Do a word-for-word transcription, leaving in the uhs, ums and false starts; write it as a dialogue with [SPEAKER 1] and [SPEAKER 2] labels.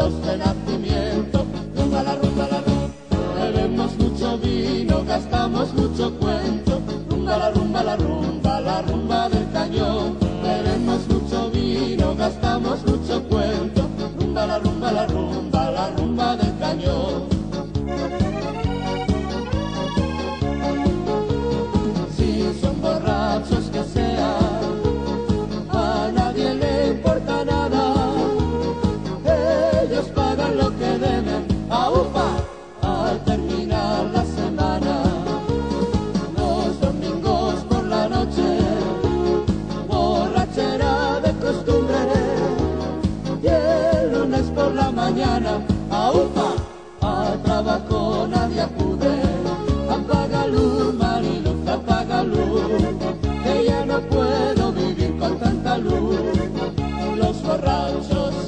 [SPEAKER 1] santos de nacimiento. Rumba la rumba la rumba, bebemos mucho vino, gastamos mucho cuento. Rumba la rumba la rumba, la rumba del cañón. Bebemos mucho vino, gastamos mucho cuento. Rumba la rumba la rumba, la rumba del cañón. Si son borrachos que sean, a nadie le importa nada. Ellos pagan lo que deben, ¡aupa! Al terminar la semana. Los domingos por la noche, borrachera de costumbre. Y el lunes por la mañana, ¡aupa! Al trabajo nadie acude. Apaga luz, Mariluz, apaga luz, que ya no puedo vivir con tanta luz. Los borrachos